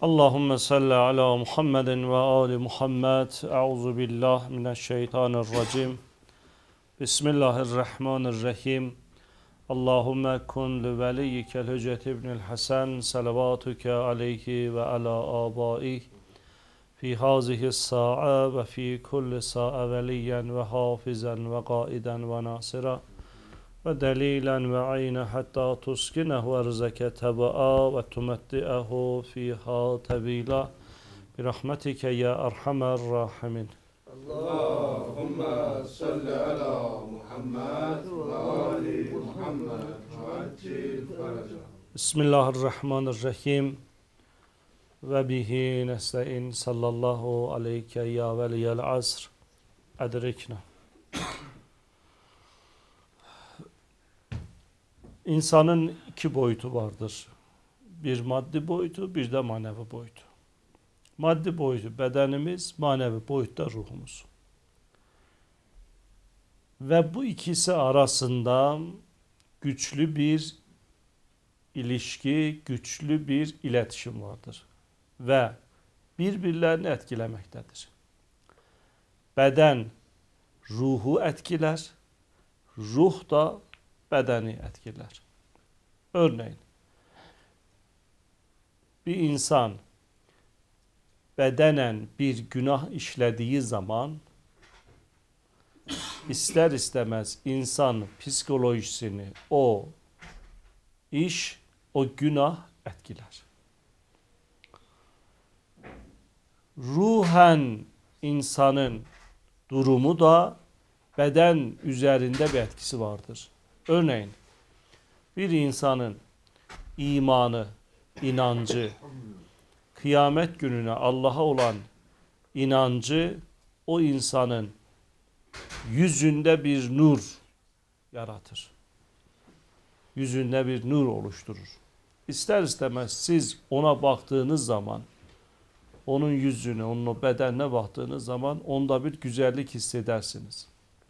Allahümme salli ala Muhammedin ve ali Muhammed. Euzu billah mineşşeytanirracim. Bismillahirrahmanirrahim. Allahümme kun li veliyyikel Hüccet ibnül Hasan salavatuke aleyhi ve ala abaih fi hazihi sa'a ve fi kulli sa'a veliyen ve hafizan ve qaiden ve nasira ve delilen ve ayne hatta tuskinehu erzeke teba'a ve tumetti'ehu fiha tebila bi rahmetike ya erhamer rahimin. Allahümme salli ala Muhammed ve ali Muhammed ve acil feraca. Bismillahirrahmanirrahim. Ve bihi nesta'in sallallahu aleyke ya veliyel asr edrikna. İnsanın iki boyutu vardır. Bir maddi boyutu, bir de manevi boyutu. Maddi boyutu bedenimiz, manevi boyutta ruhumuz. Ve bu ikisi arasında güçlü bir ilişki, güçlü bir iletişim vardır. Ve birbirlerini etkilemektedir. Beden ruhu etkiler, ruh da bedeni etkiler. Örneğin bir insan bedenen bir günah işlediği zaman ister istemez insan psikolojisini o iş, o günah etkiler. Ruhen insanın durumu da beden üzerinde bir etkisi vardır. Örneğin bir insanın imanı, inancı, kıyamet gününe Allah'a olan inancı o insanın yüzünde bir nur yaratır. Yüzünde bir nur oluşturur. İster istemez siz ona baktığınız zaman, onun yüzüne, onun bedenine baktığınız zaman onda bir güzellik hissedersiniz.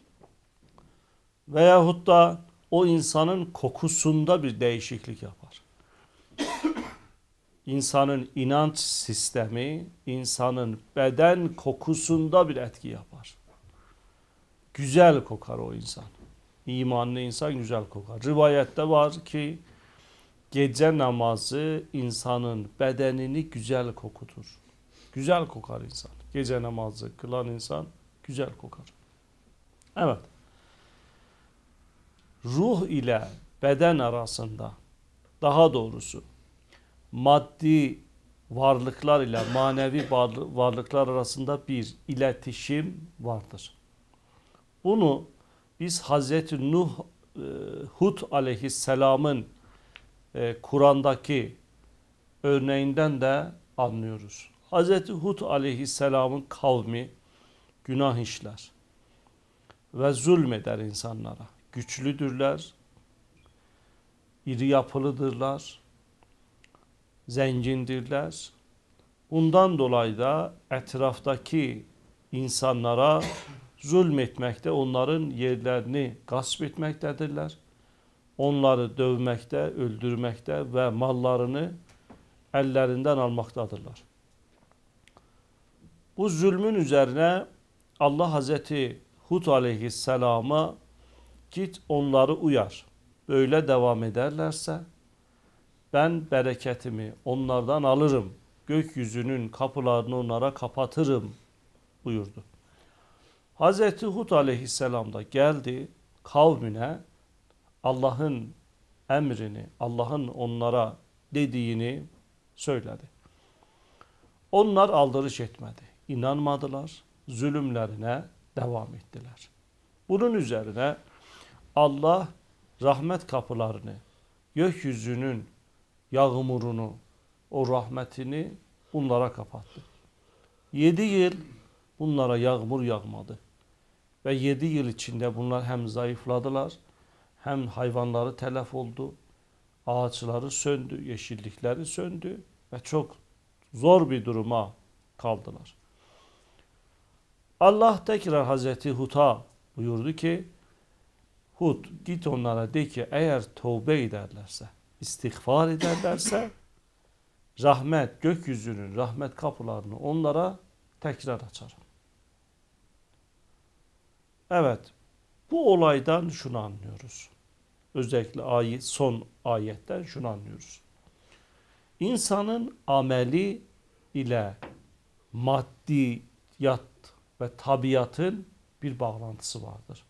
Veyahut da o insanın kokusunda bir değişiklik yapar. İnsanın inanç sistemi, insanın beden kokusunda bir etki yapar. Güzel kokar o insan. İmanlı insan güzel kokar. Rivayette var ki gece namazı insanın bedenini güzel kokutur. Güzel kokar insan. Gece namazı kılan insan güzel kokar. Evet. Ruh ile beden arasında, daha doğrusu maddi varlıklar ile manevi varlıklar arasında bir iletişim vardır. Bunu biz Hazreti Hud aleyhisselamın Kur'an'daki örneğinden de anlıyoruz. Hazreti Hud aleyhisselamın kavmi günah işler ve zulmeder insanlara. Güçlüdürler, iri yapılıdırlar, zengindirler. Bundan dolayı da etraftaki insanlara zulmetmekte, onların yerlerini gasp etmektedirler. Onları dövmekte, öldürmekte ve mallarını ellerinden almaktadırlar. Bu zulmün üzerine Allah Hazreti Hud aleyhisselama git onları uyar. Böyle devam ederlerse ben bereketimi onlardan alırım. Gökyüzünün kapılarını onlara kapatırım buyurdu. Hazreti Hud aleyhisselam da geldi kavmine Allah'ın emrini, Allah'ın onlara dediğini söyledi. Onlar aldırış etmedi. İnanmadılar. Zulümlerine devam ettiler. Bunun üzerine Allah rahmet kapılarını, gökyüzünün yağmurunu, o rahmetini bunlara kapattı. 7 yıl bunlara yağmur yağmadı. Ve 7 yıl içinde bunlar hem zayıfladılar, hem hayvanları telef oldu, ağaçları söndü, yeşillikleri söndü ve çok zor bir duruma kaldılar. Allah tekrar Hazreti Hud'a buyurdu ki, Hud git onlara de ki eğer tövbe ederlerse, istiğfar ederlerse rahmet, gökyüzünün rahmet kapılarını onlara tekrar açarım. Evet, bu olaydan şunu anlıyoruz. Özellikle son ayetten şunu anlıyoruz. İnsanın ameli ile maddiyat ve tabiatın bir bağlantısı vardır.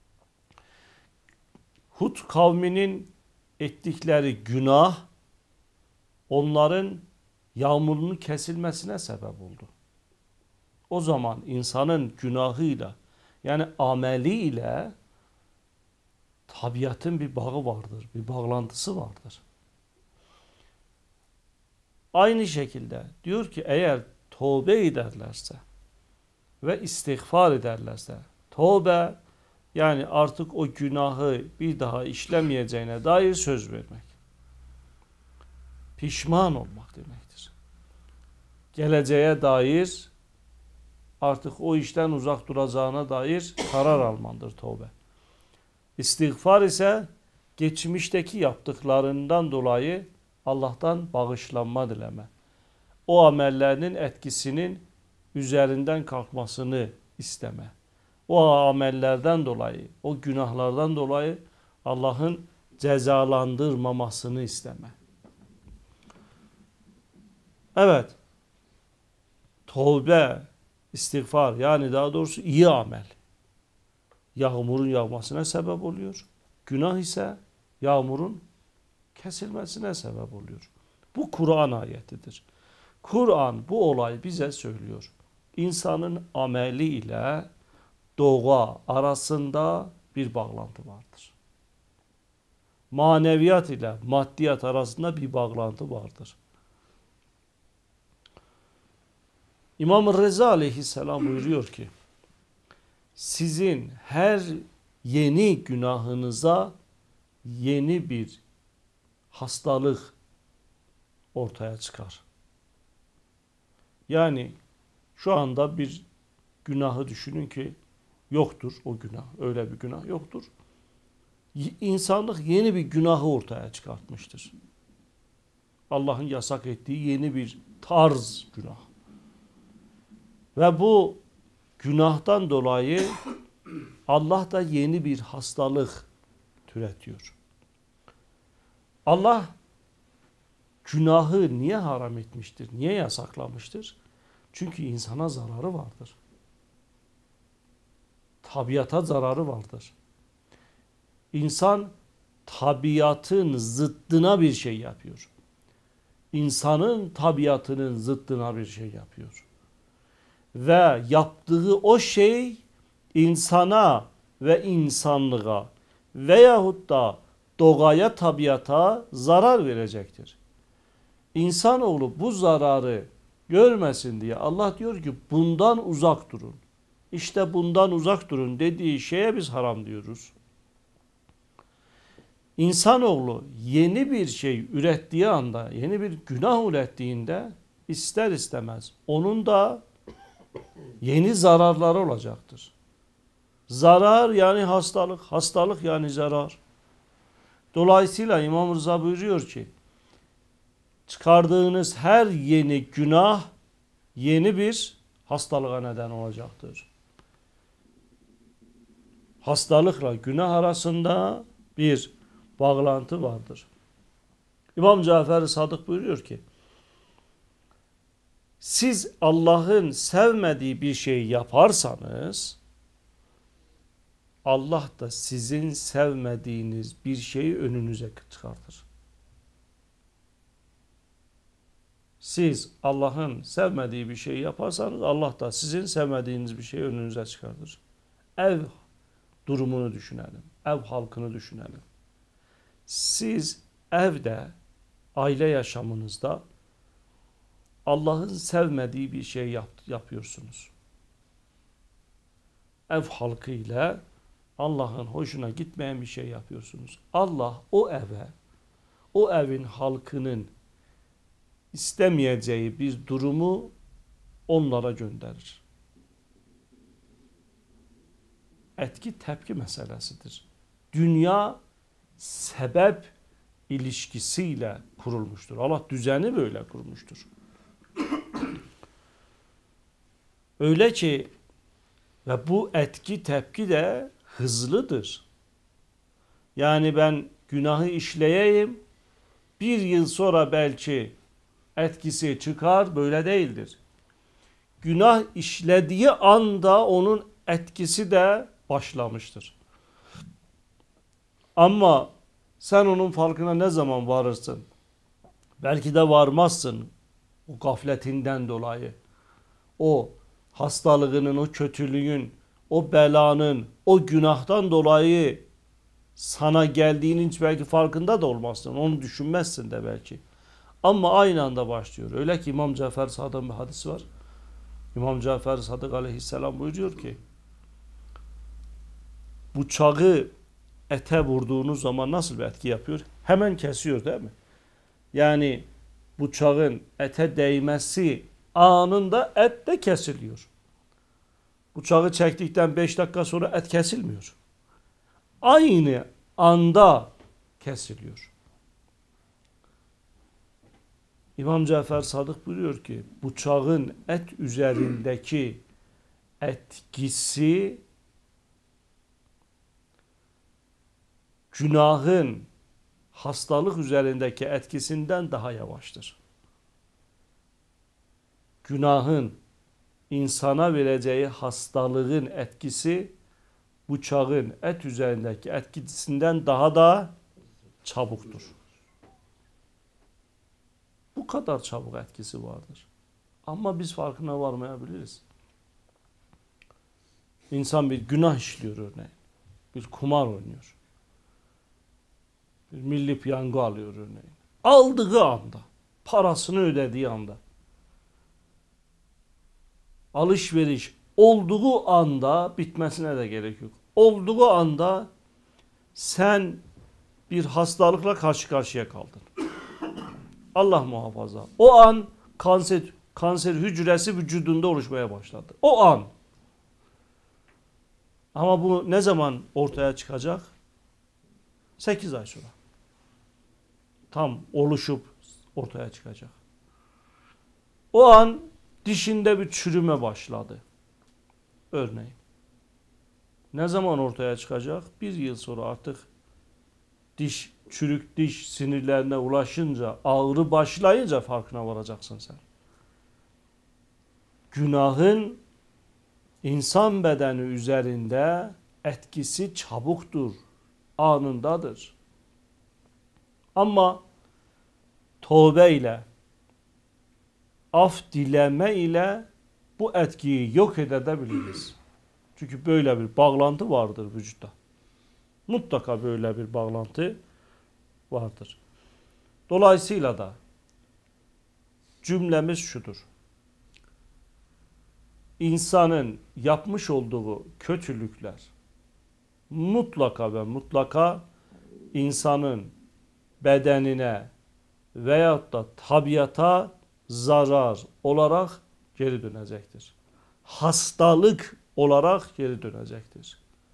Hud kavminin ettikleri günah onların yağmurunun kesilmesine sebep oldu. O zaman insanın günahıyla yani ameliyle tabiatın bir bağı vardır, bir bağlantısı vardır. Aynı şekilde diyor ki eğer tövbe ederlerse ve istiğfar ederlerse, tövbe yani artık o günahı bir daha işlemeyeceğine dair söz vermek. Pişman olmak demektir. Geleceğe dair artık o işten uzak duracağına dair karar almandır tövbe. İstiğfar ise geçmişteki yaptıklarından dolayı Allah'tan bağışlanma dileme. O amellerinin etkisinin üzerinden kalkmasını isteme. O amellerden dolayı, o günahlardan dolayı Allah'ın cezalandırmamasını isteme. Evet, tövbe, istiğfar yani daha doğrusu iyi amel. Yağmurun yağmasına sebep oluyor. Günah ise yağmurun kesilmesine sebep oluyor. Bu Kur'an ayetidir. Kur'an bu olay bize söylüyor. İnsanın ameli ile doğa arasında bir bağlantı vardır. Maneviyat ile maddiyat arasında bir bağlantı vardır. İmam Reza aleyhisselam buyuruyor ki sizin her yeni günahınıza yeni bir hastalık ortaya çıkar. Yani şu anda bir günahı düşünün ki yoktur o günah. Öyle bir günah yoktur. İnsanlık yeni bir günahı ortaya çıkartmıştır. Allah'ın yasak ettiği yeni bir tarz günah. Ve bu günahtan dolayı Allah da yeni bir hastalık türetiyor. Allah günahı niye haram etmiştir? Niye yasaklamıştır? Çünkü insana zararı vardır. Tabiata zararı vardır. İnsan tabiatın zıttına bir şey yapıyor. İnsanın tabiatının zıttına bir şey yapıyor. Ve yaptığı o şey insana ve insanlığa veyahut da doğaya, tabiata zarar verecektir. İnsanoğlu bu zararı görmesin diye Allah diyor ki bundan uzak durun. İşte bundan uzak durun dediği şeye biz haram diyoruz. İnsanoğlu yeni bir şey ürettiği anda, yeni bir günah ürettiğinde ister istemez onun da yeni zararları olacaktır. Zarar yani hastalık, hastalık yani zarar. Dolayısıyla İmam Rıza buyuruyor ki çıkardığınız her yeni günah yeni bir hastalığa neden olacaktır. Hastalıkla günah arasında bir bağlantı vardır. İmam Cafer Sadık buyuruyor ki siz Allah'ın sevmediği bir şey yaparsanız Allah da sizin sevmediğiniz bir şeyi önünüze çıkartır. Siz Allah'ın sevmediği bir şey yaparsanız Allah da sizin sevmediğiniz bir şeyi önünüze çıkartır. Ev durumunu düşünelim. Ev halkını düşünelim. Siz evde, aile yaşamınızda Allah'ın sevmediği bir şey yapıyorsunuz. Ev halkı ile Allah'ın hoşuna gitmeyen bir şey yapıyorsunuz. Allah o eve, o evin halkının istemeyeceği bir durumu onlara gönderir. Etki tepki meselesidir. Dünya sebep ilişkisiyle kurulmuştur. Allah düzeni böyle kurmuştur. Öyle ki ve bu etki tepki de hızlıdır. Yani ben günahı işleyeyim, bir yıl sonra belki etkisi çıkar, böyle değildir. Günah işlediği anda onun etkisi de başlamıştır. Ama sen onun farkına ne zaman varırsın? Belki de varmazsın o gafletinden dolayı. O hastalığının, o kötülüğün, o belanın, o günahtan dolayı sana geldiğinin hiç belki farkında da olmazsın. Onu düşünmezsin de belki. Ama aynı anda başlıyor. Öyle ki İmam Cafer Sadık'ın bir hadisi var. İmam Cafer Sadık aleyhisselam buyuruyor ki bıçağı ete vurduğunuz zaman nasıl bir etki yapıyor? Hemen kesiyor değil mi? Yani bıçağın ete değmesi anında et de kesiliyor. Bıçağı çektikten 5 dakika sonra et kesilmiyor. Aynı anda kesiliyor. İmam Cafer Sadık buyuruyor ki bıçağın et üzerindeki etkisi günahın hastalık üzerindeki etkisinden daha yavaştır. Günahın insana vereceği hastalığın etkisi bıçağın et üzerindeki etkisinden daha da çabuktur. Bu kadar çabuk etkisi vardır. Ama biz farkına varmayabiliriz. İnsan bir günah işliyor örneğin. Bir kumar oynuyor. Bir milli piyango alıyor örneğin. Aldığı anda, parasını ödediği anda, alışveriş olduğu anda bitmesine de gerek yok. Olduğu anda sen bir hastalıkla karşı karşıya kaldın. Allah muhafaza. O an kanser hücresi vücudunda oluşmaya başladı. O an. Ama bu ne zaman ortaya çıkacak? 8 ay sonra. Tam oluşup ortaya çıkacak. O an dişinde bir çürüme başladı. Örneğin. Ne zaman ortaya çıkacak? 1 yıl sonra artık çürük diş sinirlerine ulaşınca, ağrı başlayınca farkına varacaksın sen. Günahın insan bedeni üzerinde etkisi çabuktur, anındadır. Ama tövbe ile, af dileme ile bu etkiyi yok edebiliriz. Çünkü böyle bir bağlantı vardır vücutta. Mutlaka böyle bir bağlantı vardır. Dolayısıyla da cümlemiz şudur. İnsanın yapmış olduğu kötülükler mutlaka ve mutlaka insanın bedenine veyahut da tabiata zarar olarak geri dönecektir. Hastalık olarak geri dönecektir.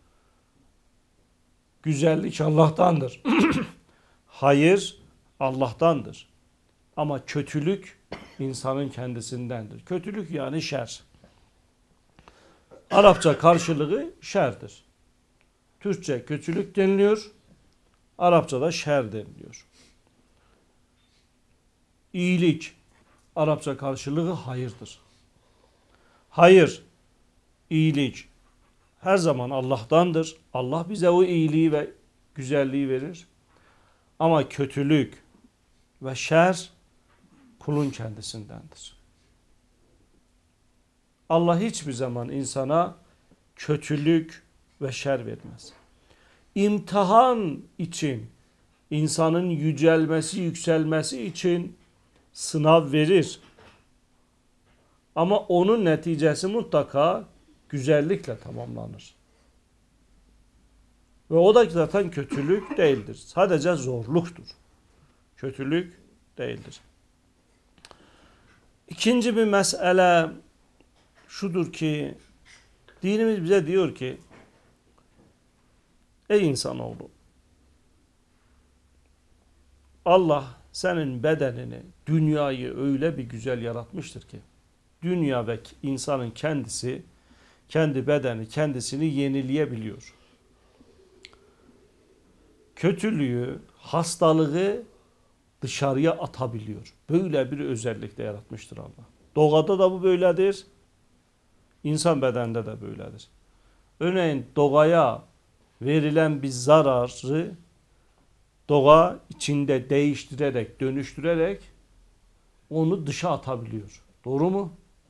Güzellik Allah'tandır. Hayır Allah'tandır. Ama kötülük insanın kendisindendir. Kötülük yani şer. Arapça karşılığı şerdir. Türkçe kötülük deniliyor. Arapçada şer deniliyor. İyilik Arapça karşılığı hayırdır. Hayır, iyilik her zaman Allah'tandır. Allah bize o iyiliği ve güzelliği verir. Ama kötülük ve şer kulun kendisindendir. Allah hiçbir zaman insana kötülük ve şer vermez. İmtihan için, insanın yücelmesi, yükselmesi için sınav verir. Ama onun neticesi mutlaka güzellikle tamamlanır. Ve o da zaten kötülük değildir. Sadece zorluktur. Kötülük değildir. İkinci bir mesele şudur ki dinimiz bize diyor ki ey insanoğlu Allah senin bedenini, dünyayı öyle bir güzel yaratmıştır ki dünya ve insanın kendisi, kendi bedeni kendisini yenileyebiliyor. Kötülüğü, hastalığı dışarıya atabiliyor. Böyle bir özellikle yaratmıştır Allah. Doğada da bu böyledir. İnsan bedeninde de böyledir. Örneğin doğaya verilen bir zararı doğa içinde değiştirerek, dönüştürerek onu dışa atabiliyor. Doğru mu?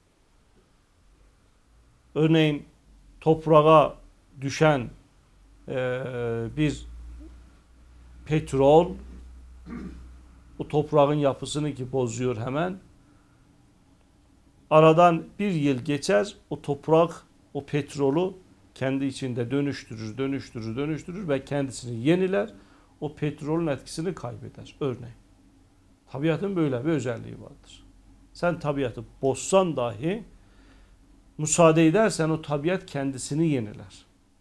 Örneğin toprağa düşen bir petrol o toprağın yapısını ki bozuyor hemen. Aradan bir yıl geçer, o toprak o petrolü kendi içinde dönüştürür ve kendisini yeniler. O petrolün etkisini kaybeder. Örneğin. Tabiatın böyle bir özelliği vardır. Sen tabiatı bozsan dahi müsaade edersen o tabiat kendisini yeniler.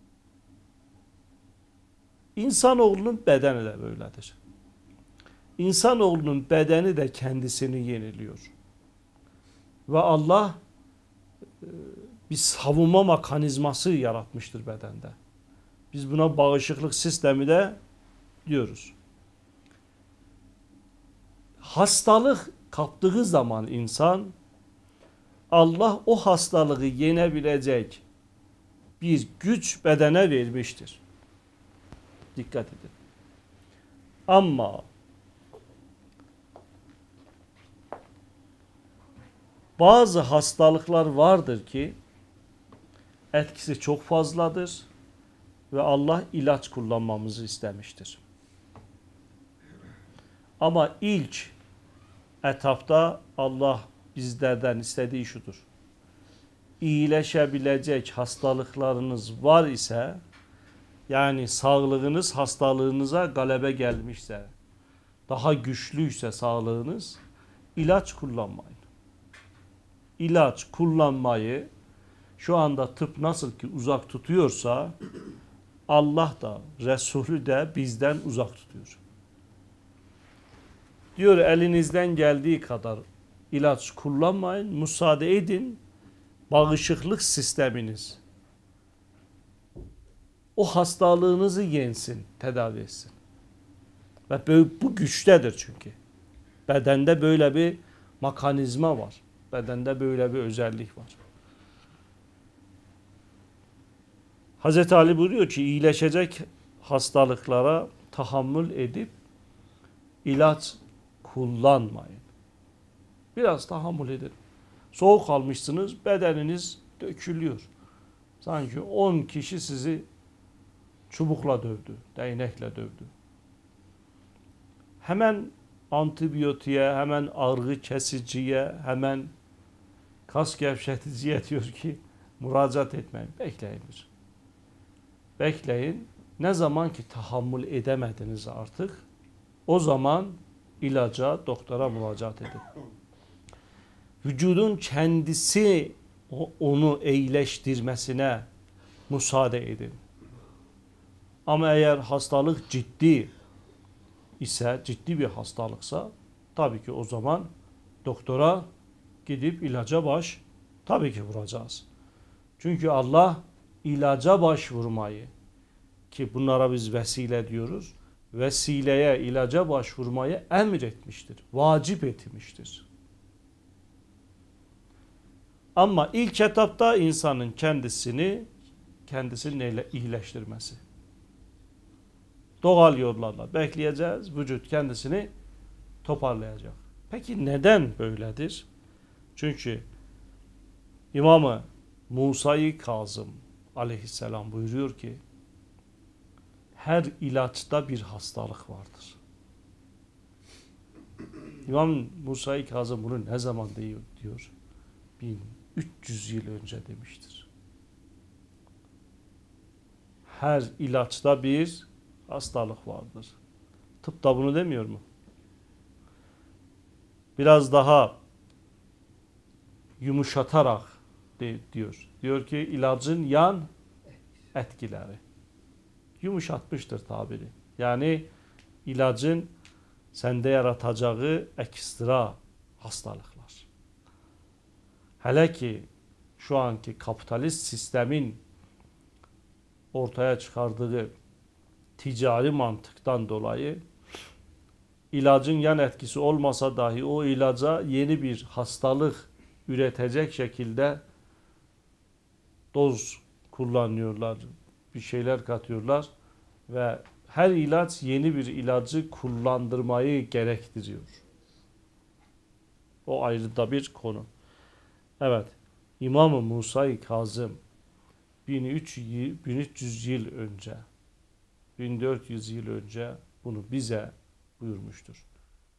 İnsanoğlunun bedeni de böyledir. İnsanoğlunun bedeni de kendisini yeniliyor. Ve Allah bir savunma mekanizması yaratmıştır bedende. Biz buna bağışıklık sistemi de diyoruz. Hastalık kaptığı zaman insan, Allah o hastalığı yenebilecek bir güç bedene vermiştir. Dikkat edin. Ama bazı hastalıklar vardır ki etkisi çok fazladır ve Allah ilaç kullanmamızı istemiştir. Ama ilk etapta Allah bizlerden istediği şudur. İyileşebilecek hastalıklarınız var ise, yani sağlığınız hastalığınıza galebe gelmişse, daha güçlüyse sağlığınız, ilaç kullanmayın. İlaç kullanmayı şu anda tıp nasıl ki uzak tutuyorsa, Allah da Resulü de bizden uzak tutuyor. Diyor elinizden geldiği kadar ilaç kullanmayın, müsaade edin, bağışıklık sisteminiz o hastalığınızı yensin, tedavi etsin. Ve bu güçtedir çünkü. Bedende böyle bir mekanizma var. Bedende böyle bir özellik var. Hz. Ali buyuruyor ki iyileşecek hastalıklara tahammül edip ilaç kullanmayın. Biraz tahammül edin. Soğuk almışsınız, bedeniniz dökülüyor. Sanki 10 kişi sizi çubukla dövdü, değnekle dövdü. Hemen antibiyotiğe, hemen ağrı kesiciye, hemen kas gevşeticiye diyor ki müracaat etmeyin. Bekleyin bir. Bekleyin. Ne zaman ki tahammül edemediniz artık, o zaman ilaca, doktora müracaat edin. Vücudun kendisi onu iyileştirmesine müsaade edin. Ama eğer hastalık ciddi ise, ciddi bir hastalıksa tabii ki o zaman doktora gidip ilaca tabii ki vuracağız. Çünkü Allah ilaca başvurmayı, ki bunlara biz vesile diyoruz, vesileye, ilaca başvurmayı emretmiştir, vacip etmiştir. Ama ilk etapta insanın kendisini iyileştirmesi. Doğal yollarla bekleyeceğiz, vücut kendisini toparlayacak. Peki neden böyledir? Çünkü İmam-ı Musa-i Kazım aleyhisselam buyuruyor ki her ilaçta bir hastalık vardır. İmam Musa-i Kazım bunu ne zaman diyor? 1300 yıl önce demiştir. Her ilaçta bir hastalık vardır. Tıp da bunu demiyor mu? Biraz daha yumuşatarak diyor. Diyor ki ilacın yan etkileri. Yumuşatmıştır tabiri. Yani ilacın səndə yaratacağı ekstra hastalıklar. Hele ki şu anki kapitalist sistemin ortaya çıkardığı ticari mantıktan dolayı ilacın yan etkisi olmasa dahi o ilaca yeni bir hastalık üretecek şekilde doz kullanıyorlar, bir şeyler katıyorlar ve her ilaç yeni bir ilacı kullandırmayı gerektiriyor. O ayrı da bir konu. Evet, İmam-ı Musa-i Kazım 1300 yıl önce, 1400 yıl önce bunu bize buyurmuştur.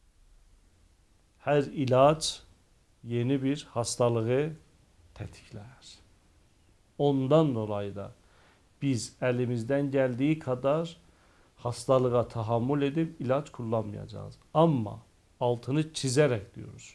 Her ilaç yeni bir hastalığı tetikler. Ondan dolayı da biz elimizden geldiği kadar hastalığa tahammül edip ilaç kullanmayacağız. Ama altını çizerek diyoruz.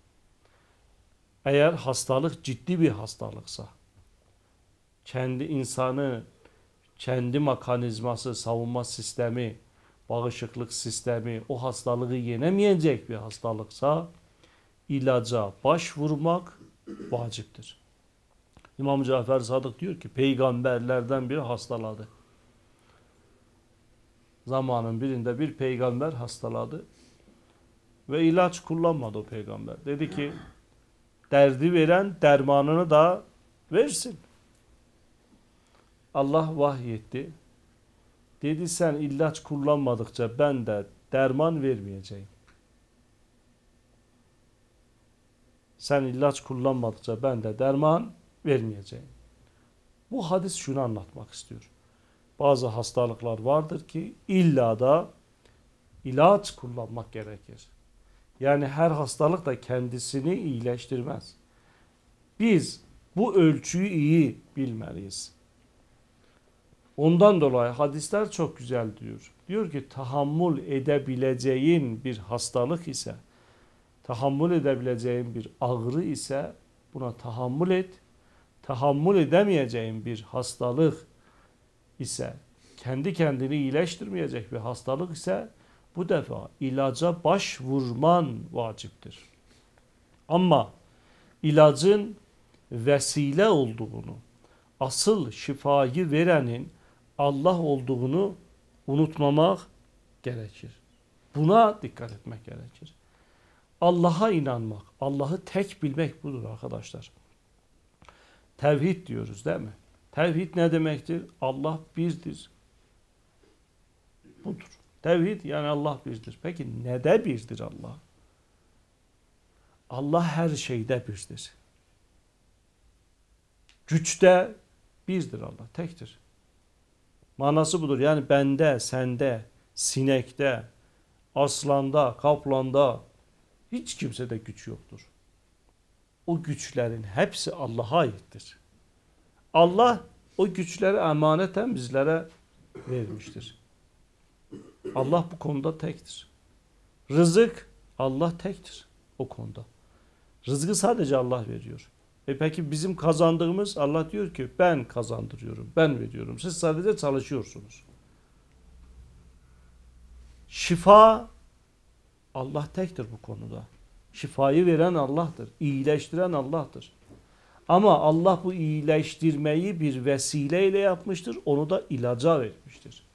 Eğer hastalık ciddi bir hastalıksa, kendi insanı, kendi mekanizması, savunma sistemi, bağışıklık sistemi o hastalığı yenemeyecek bir hastalıksa ilaca başvurmak vaciptir. İmam Cafer Sadık diyor ki peygamberlerden biri hastaladı. Zamanın birinde bir peygamber hastaladı ve ilaç kullanmadı o peygamber. Dedi ki derdi veren dermanını da versin. Allah vahyetti. Dedi sen ilaç kullanmadıkça ben de derman vermeyeceğim. Sen ilaç kullanmadıkça ben de derman vermeyeceğim. Bu hadis şunu anlatmak istiyor. Bazı hastalıklar vardır ki illa da ilaç kullanmak gerekir. Yani her hastalık da kendisini iyileştirmez. Biz bu ölçüyü iyi bilmeliyiz. Ondan dolayı hadisler çok güzel diyor. Diyor ki tahammül edebileceğin bir hastalık ise, tahammül edebileceğin bir ağrı ise buna tahammül et. Tahammül edemeyeceğin bir hastalık ise, kendi kendini iyileştirmeyecek bir hastalık ise bu defa ilaca başvurman vaciptir. Ama ilacın vesile olduğunu, asıl şifayı verenin Allah olduğunu unutmamak gerekir. Buna dikkat etmek gerekir. Allah'a inanmak, Allah'ı tek bilmek budur arkadaşlar. Tevhid diyoruz değil mi? Tevhid ne demektir? Allah birdir. Budur. Tevhid yani Allah birdir. Peki nede birdir Allah? Allah her şeyde birdir. Güçte birdir Allah, tektir. Manası budur. Yani bende, sende, sinekte, aslanda, kaplanda hiç kimsede güç yoktur. O güçlerin hepsi Allah'a aittir. Allah o güçleri emaneten bizlere vermiştir. Allah bu konuda tektir. Rızık Allah tektir o konuda. Rızkı sadece Allah veriyor. Peki bizim kazandığımız Allah diyor ki ben kazandırıyorum, ben veriyorum. Siz sadece çalışıyorsunuz. Şifa Allah tektir bu konuda. Şifayı veren Allah'tır. İyileştiren Allah'tır. Ama Allah bu iyileştirmeyi bir vesileyle yapmıştır. Onu da ilaca vermiştir.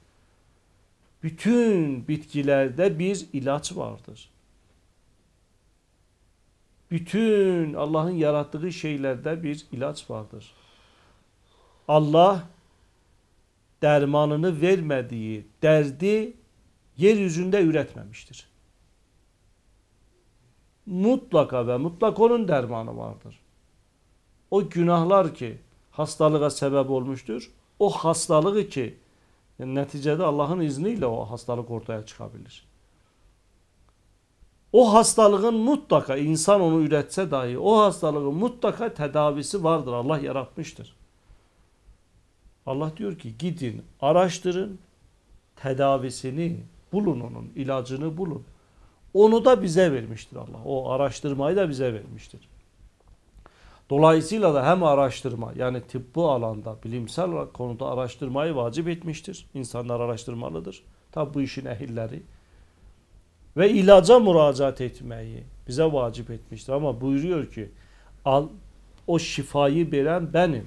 Bütün bitkilerde bir ilaç vardır. Bütün Allah'ın yarattığı şeylerde bir ilaç vardır. Allah dermanını vermediği derdi yeryüzünde üretmemiştir. Mutlaka ve mutlaka onun dermanı vardır. O günahlar ki hastalığa sebep olmuştur, o hastalığı ki yani neticede Allah'ın izniyle o hastalık ortaya çıkabilir. O hastalığın mutlaka insan onu üretse dahi o hastalığın mutlaka tedavisi vardır. Allah yaratmıştır. Allah diyor ki gidin araştırın tedavisini bulun, onun ilacını bulun. Onu da bize vermiştir Allah. O araştırmayı da bize vermiştir. Dolayısıyla da hem araştırma yani tıbbi alanda bilimsel konuda araştırmayı vacip etmiştir. İnsanlar araştırmalıdır. Tabi bu işin ehilleri. ve ilaca müracaat etmeyi bize vacip etmiştir. Ama buyuruyor ki o şifayı veren benim.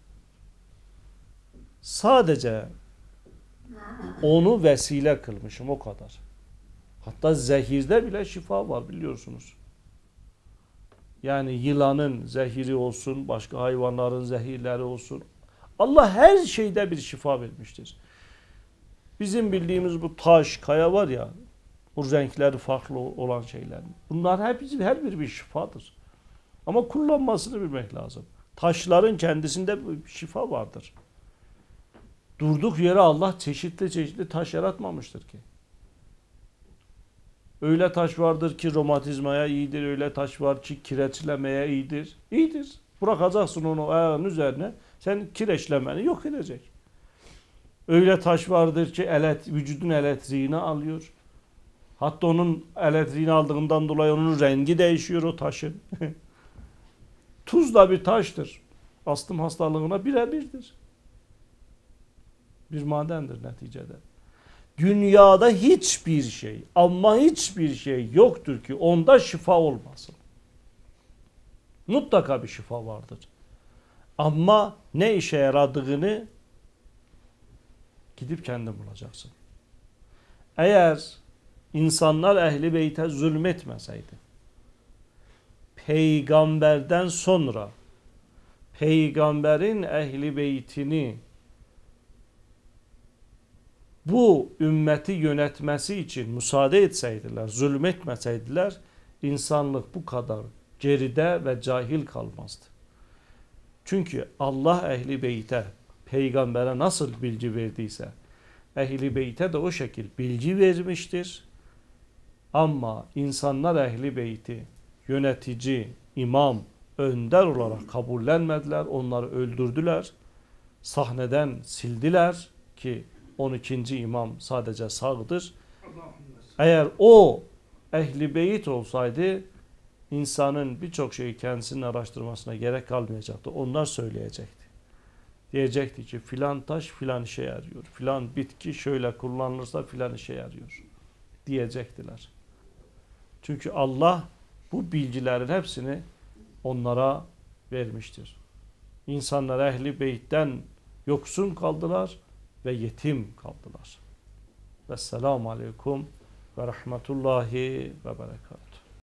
Sadece onu vesile kılmışım, o kadar. Hatta zehirde bile şifa var, biliyorsunuz. Yani yılanın zehiri olsun, başka hayvanların zehirleri olsun. Allah her şeyde bir şifa vermiştir. Bizim bildiğimiz bu taş, kaya var ya, bu renkleri farklı olan şeyler. Bunlar her biri bir şifadır. Ama kullanmasını bilmek lazım. Taşların kendisinde bir şifa vardır. Durduk yere Allah çeşitli taş yaratmamıştır ki. Öyle taş vardır ki romatizmaya iyidir, öyle taş var ki kireçlemeye iyidir. İyidir. Bırakacaksın onu ayağın üzerine, sen kireçlemeni yok edecek. Öyle taş vardır ki vücudun elektriğini alıyor. Hatta onun elektriğini aldığından dolayı onun rengi değişiyor o taşın. Tuz da bir taştır. Astım hastalığına birebirdir. Bir madendir neticede. Dünyada hiçbir şey ama hiçbir şey yoktur ki onda şifa olmasın. Mutlaka bir şifa vardır. Ama ne işe yaradığını gidip kendin bulacaksın. Eğer insanlar Ehl-i Beyt'e zulmetmeseydi, peygamberden sonra peygamberin Ehl-i Beyt'ini bu ümmeti yönetmesi için müsaade etseydiler, zulmetmeseydiler, insanlık bu kadar geride ve cahil kalmazdı. Çünkü Allah Ehl-i Beyt'e, peygambere nasıl bilgi verdiyse, Ehl-i Beyt'e de o şekil bilgi vermiştir. Ama insanlar Ehl-i Beyt'i yönetici, imam, önder olarak kabullenmediler. Onları öldürdüler. Sahneden sildiler ki 12. imam sadece sağdır. Eğer o Ehl-i Beyt olsaydı insanın birçok şeyi kendisinin araştırmasına gerek kalmayacaktı. Onlar söyleyecekti. Diyecekti ki filan taş filan işe yarıyor. Filan bitki şöyle kullanılırsa filan işe yarıyor. Diyecektiler. Çünkü Allah bu bilgilerin hepsini onlara vermiştir. İnsanlar Ehl-i Beyt'ten yoksun kaldılar ve yetim kaldılar. Vesselamu aleyküm ve rahmetullahi ve berekatuhu.